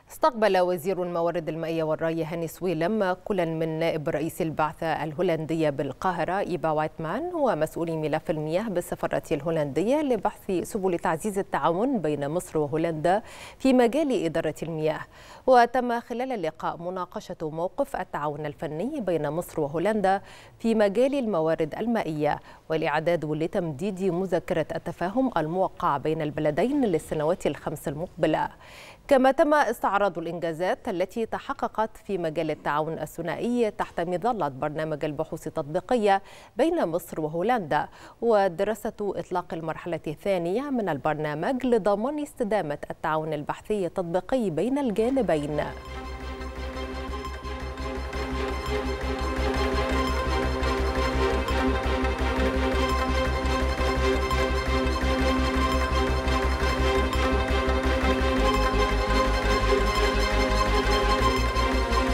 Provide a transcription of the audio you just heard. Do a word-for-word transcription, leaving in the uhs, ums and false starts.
استقبل وزير الموارد المائية والري هاني سويلم كلا من نائب رئيس البعثة الهولندية بالقاهرة إيبا وايتمان ومسؤولي ملف المياه بالسفارة الهولندية لبحث سبل تعزيز التعاون بين مصر وهولندا في مجال إدارة المياه. وتم خلال اللقاء مناقشة موقف التعاون الفني بين مصر وهولندا في مجال الموارد المائية والإعداد لتمديد مذكرة التفاهم الموقع بين البلدين للسنوات الخمس المقبلة. كما تم استعراض الإنجازات التي تحققت في مجال التعاون الثنائي تحت مظلة برنامج البحوث التطبيقية بين مصر وهولندا ودراسة إطلاق المرحلة الثانية من البرنامج لضمان استدامة التعاون البحثي التطبيقي بين الجانبين.